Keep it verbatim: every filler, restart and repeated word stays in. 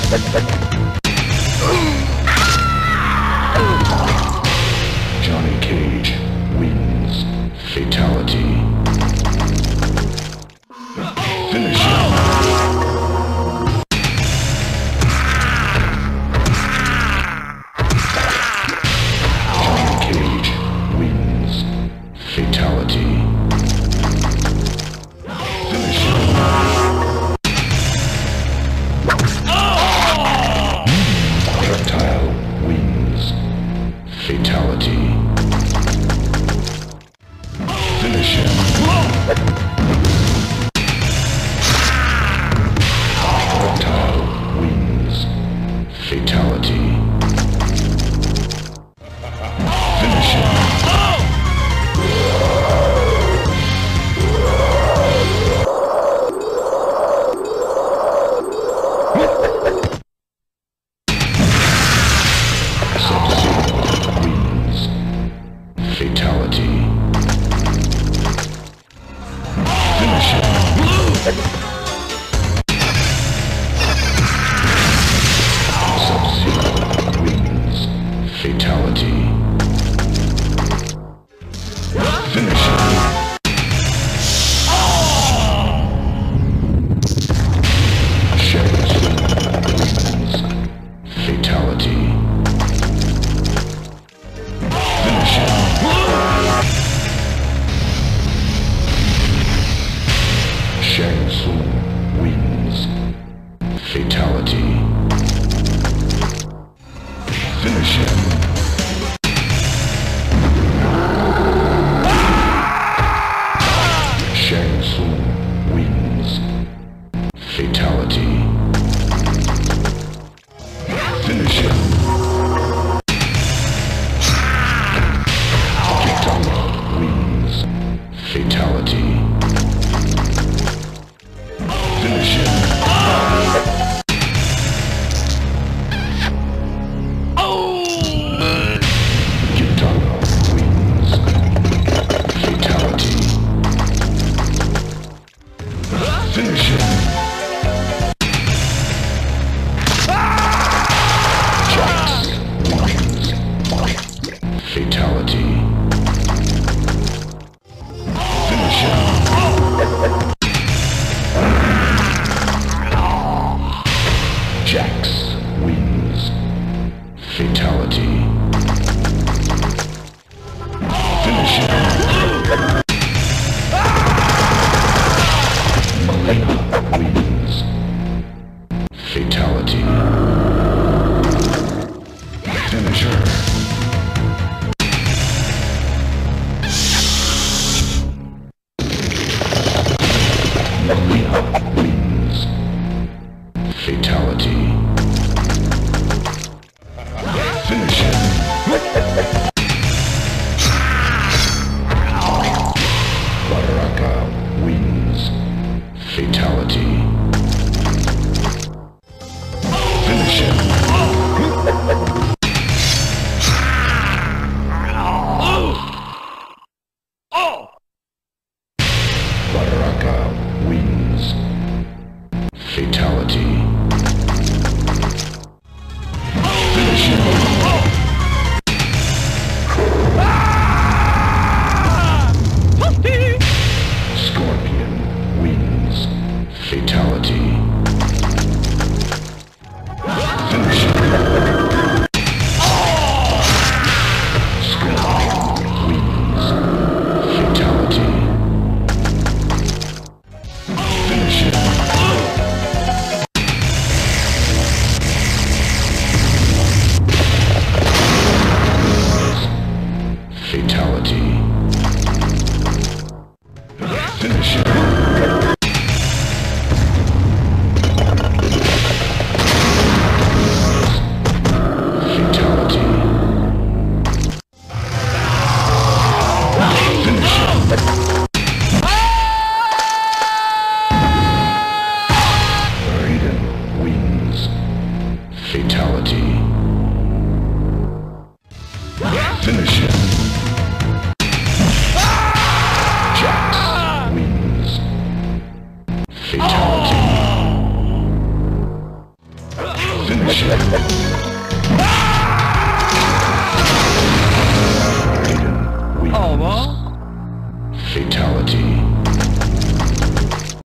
Johnny Cage wins. Fatality. Finish him. Johnny Cage wins. Fatality. Finish him. Reptile wins. Fatality. Finish him. Reptile wins. Fatality. Finish him. Fatality. Finish him. Sub-Zero wins. Fatality. Finish him. Shang Tsung wins. Fatality. Finish him. Shang Tsung wins. Fatality. Finish him. Shang Tsung wins. Fatality. Finish him. Kitana wins. Fatality. Finish him. Kitana wins. Fatality. Finish him. Jax wins. Fatality. Finish him. Jax wins. Fatality. Finish him. Melina wins. Fatality. Finish her. Melina wins. Fatality. Finish him. Baraka wins. Fatality. Finish him. Baraka wins. Fatality. Finish him. Scorpion wins. Fatality. Finish him. Scorpion wins. Fatality. Finish him. Fatality. Finish him. Fatality. Finish him. Raiden wins. Fatality. Finish him. Jax wins. Fatality. Finish him.